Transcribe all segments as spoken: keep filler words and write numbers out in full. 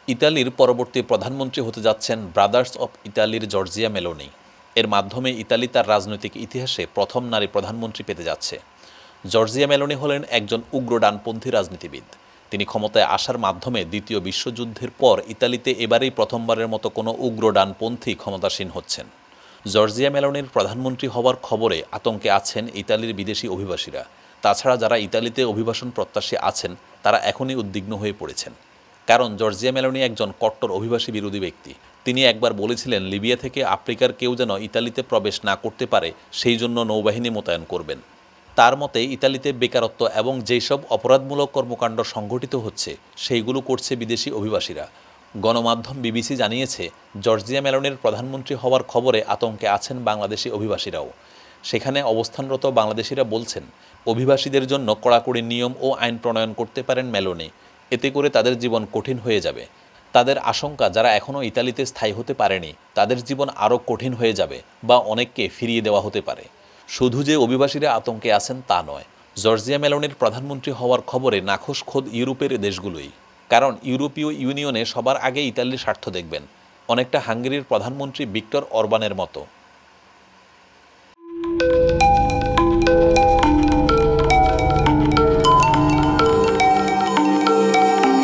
ইতালির পরবর্তী প্রধানমন্ত্রী হতে যাচ্ছেন ব্রাদার্স অব ইতালির জর্জিয়া মেলোনি। এর মাধ্যমে ইতালি তার রাজনৈতিক ইতিহাসে প্রথম নারী প্রধানমন্ত্রী পেতে যাচ্ছে। জর্জিয়া মেলোনি হলেন একজন উগ্র ডানপন্থী রাজনীতিবিদ। তিনি ক্ষমতায় আসার মাধ্যমে দ্বিতীয় বিশ্বযুদ্ধের পর ইতালিতে এবারেই প্রথমবারের মতো কোনো উগ্র ডানপন্থী ক্ষমতাসীন হচ্ছেন। জর্জিয়া মেলোনির প্রধানমন্ত্রী হওয়ার খবরে আতঙ্কে আছেন ইতালির বিদেশি অভিবাসীরা। তাছাড়া যারা ইতালিতে অভিবাসন প্রত্যাশী আছেন তারা এখনই উদ্বিগ্ন হয়ে পড়েছেন। কারণ জর্জিয়া মেলোনি একজন কট্টর অভিবাসী বিরোধী ব্যক্তি। তিনি একবার বলেছিলেন লিবিয়া থেকে আফ্রিকার কেউ যেন ইতালিতে প্রবেশ না করতে পারে সেই জন্য নৌবাহিনী মোতায়েন করবেন। তার মতে ইতালিতে বেকারত্ব এবং যেসব অপরাধমূলক কর্মকাণ্ড সংঘটিত হচ্ছে সেইগুলো করছে বিদেশি অভিবাসীরা। গণমাধ্যম বিবিসি জানিয়েছে জর্জিয়া মেলোনির প্রধানমন্ত্রী হওয়ার খবরে আতঙ্কে আছেন বাংলাদেশি অভিবাসীরাও। সেখানে অবস্থানরত বাংলাদেশিরা বলছেন অভিবাসীদের জন্য কড়াকড়ি নিয়ম ও আইন প্রণয়ন করতে পারেন মেলোনি। এতে করে তাদের জীবন কঠিন হয়ে যাবে। তাদের আশঙ্কা যারা এখনও ইতালিতে স্থায়ী হতে পারেনি তাদের জীবন আরও কঠিন হয়ে যাবে বা অনেককে ফিরিয়ে দেওয়া হতে পারে। শুধু যে অভিবাসীরা আতঙ্কে আছেন তা নয়, জর্জিয়া মেলোনির প্রধানমন্ত্রী হওয়ার খবরে নাখোশ খোদ ইউরোপের দেশগুলোই। কারণ ইউরোপীয় ইউনিয়নে সবার আগে ইতালির স্বার্থ দেখবেন, অনেকটা হাঙ্গেরির প্রধানমন্ত্রী ভিক্টর অরবানের মতো।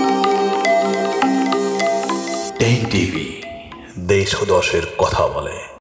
টিভি দেশ ও দশের কথা বলে।